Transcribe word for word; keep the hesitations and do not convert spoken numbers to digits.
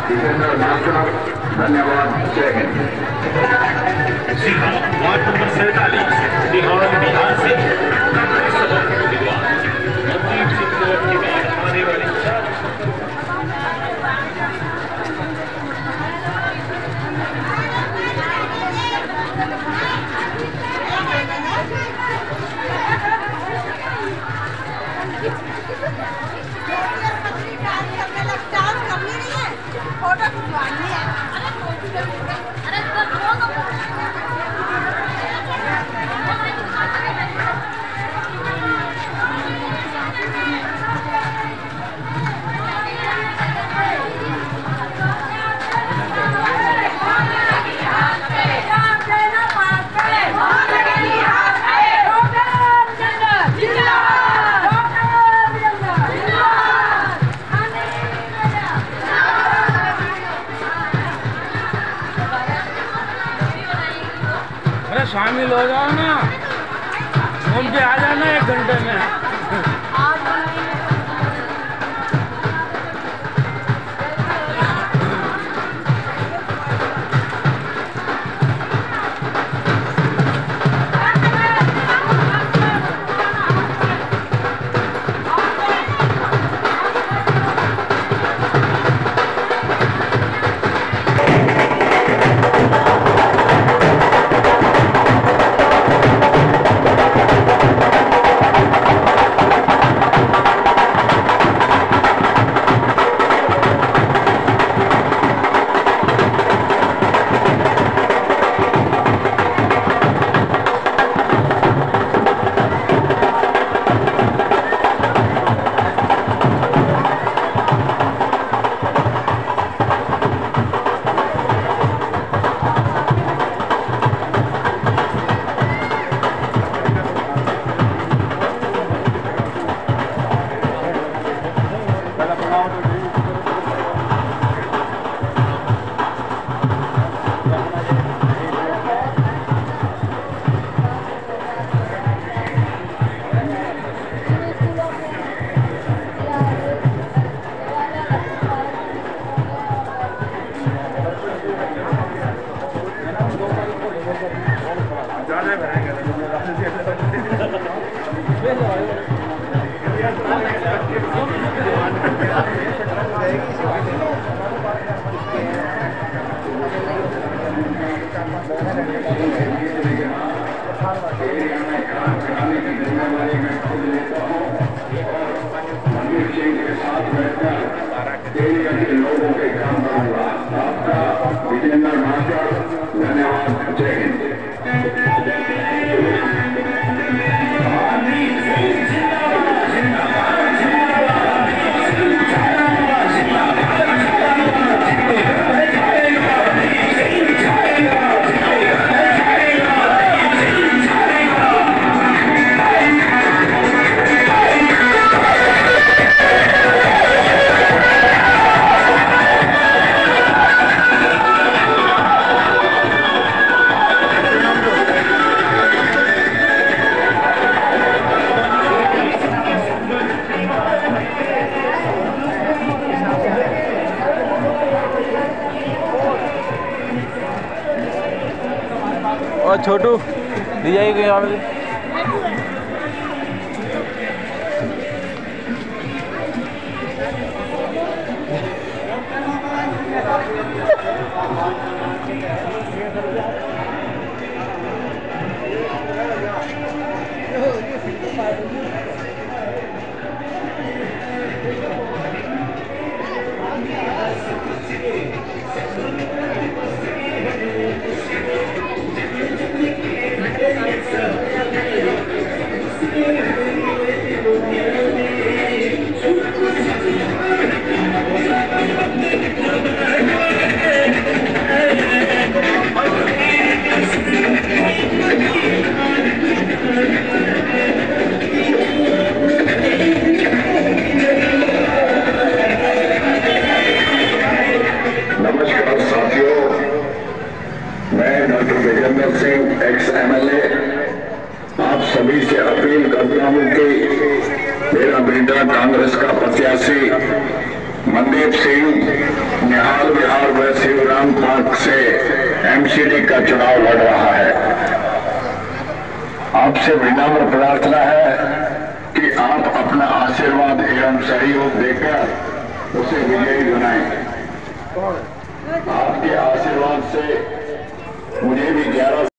धन्यवाद, जय Hind. Ward number सैतालीस बिहार बिहार से विद्वान मनजीत सिंह के बाद आने वाले फोटो खिंचवानी है। शामिल हो जाओ ना, घूम के आ जाना एक घंटे में। धन्यवाद, जय हिंद। और छोटू दी जाएगी यहाँ पे। सिंह एक्स एमएलए, आप सभी से अपील करता हूं कि मेरा बेटा कांग्रेस का प्रत्याशी मनदीप सिंह निहाल बिहार व शिवराम पार्क से एमसीडी का चुनाव लड़ रहा है। आपसे विनम्र प्रार्थना है कि आप अपना आशीर्वाद एवं सहयोग देकर उसे विजयी बनाएं। आपके आशीर्वाद से मुझे भी ग्यारह